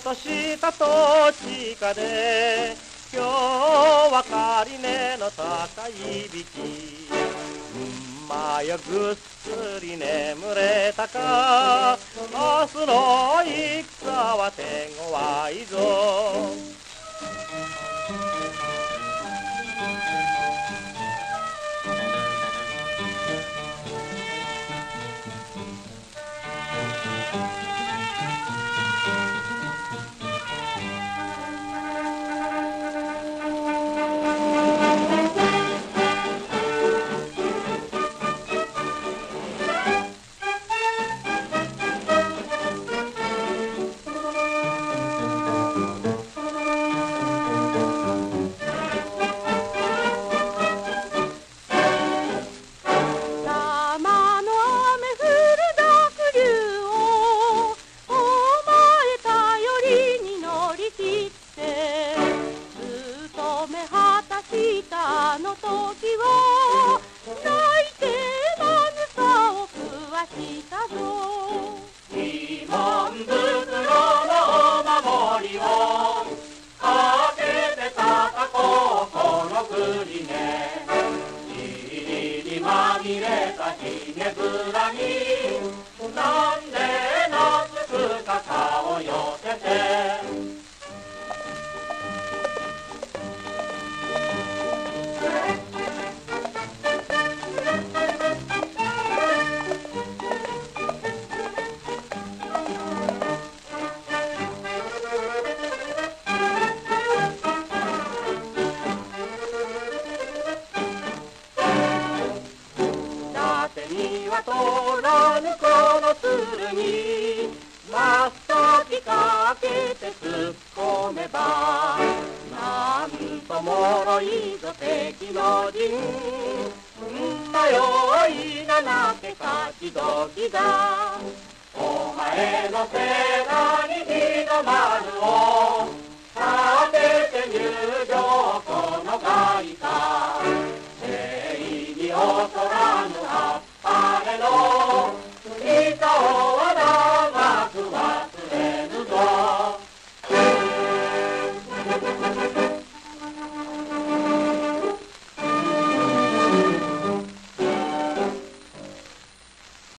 とした土地下で今日は仮値の高いびきまよぐっすり眠れたか明日の戦は手強いぞあの時は泣いてまずさを食わしたぞ慰問袋のお守りをかけて叩こうこの国ね塵にまみれたひげ面になんで懐くか顔寄せて通らぬこの剣真っ先かけて突っ込めばなんともろいぞ敵の陣迷いがなけ勝ち時だお前の背中に日の丸を立てて入場この外貨礼に劣らぬ彼の板を長く忘れぬぞ